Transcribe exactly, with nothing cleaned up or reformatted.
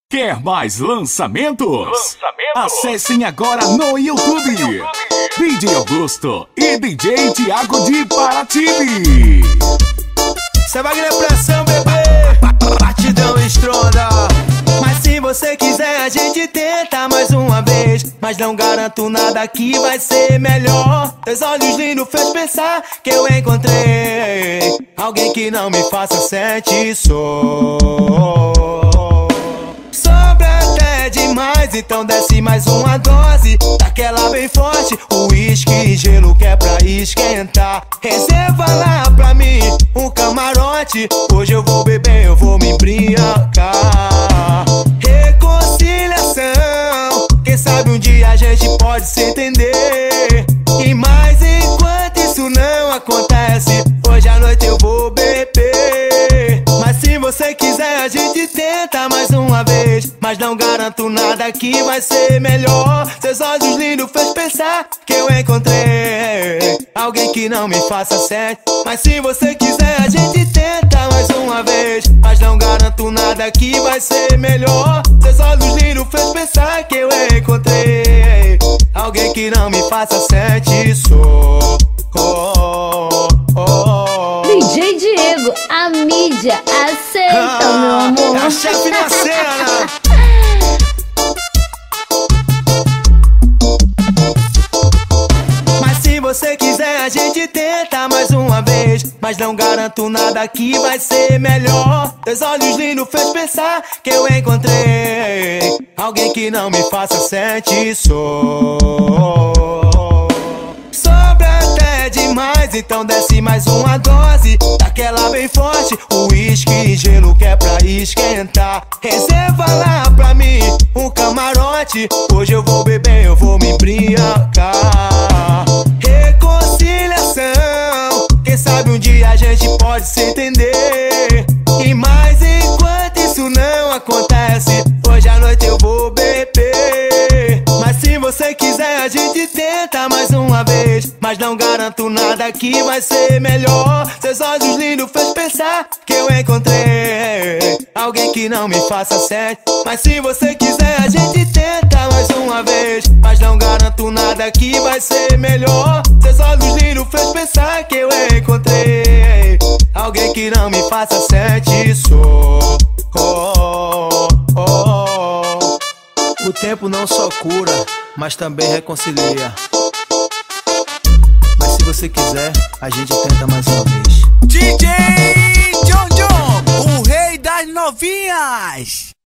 Quer mais lançamentos? Lançamento. Acessem agora no YouTube, YouTube. D J Augusto e D J Thiago de Paraty. Cê vai ganhar pressão, bebê. Batidão estronda. Mas se você quiser, a gente tenta mais uma vez. Mas não garanto nada que vai ser melhor. Teus olhos lindos fez pensar que eu encontrei alguém que não me faça sentir só. Demais, então desce mais uma dose daquela bem forte, uísque e gelo que é pra esquentar. Reserva lá pra mim um camarote. Hoje eu vou beber, eu vou me embriagar. Reconciliação, quem sabe um dia a gente pode se entender. E mais enquanto isso não acontece, hoje à noite eu vou beber. Mas se você quiser, a gente tenta mais uma vez. Mas não garanto nada que vai ser melhor. Seus olhos lindos fez pensar que eu encontrei alguém que não me faça sete. Mas se você quiser, a gente tenta mais uma vez. Mas não garanto nada que vai ser melhor. Seus olhos lindos fez pensar que eu encontrei alguém que não me faça sentir só. Oh, oh, oh. D J Diego, a mídia aceita, ah, meu amor. É a chefe na cena. Mas se você quiser, a gente tenta mais uma vez. Mas não garanto nada que vai ser melhor. Teus olhos lindos fez pensar que eu encontrei alguém que não me faça sentir só. Demais, então desce mais uma dose daquela bem forte, uísque e gelo que é pra esquentar. Reserva lá pra mim um camarote. Hoje eu vou beber, eu vou me embriagar. Reconciliação, quem sabe um dia a gente pode se entender. E mais enquanto isso não acontece, hoje à noite eu vou beber. Mas se você quiser, a gente tenta mais uma vez. Mas não garanto nada que vai ser melhor. Seus olhos lindos fez pensar que eu encontrei alguém que não me faça sete. Mas se você quiser, a gente tenta mais uma vez. Mas não garanto nada que vai ser melhor. Seus olhos lindos fez pensar que eu encontrei alguém que não me faça sentir só. Oh, oh, oh. O tempo não só cura, mas também reconcilia. Mas se você quiser, a gente tenta mais uma vez. D J John John, o rei das novinhas.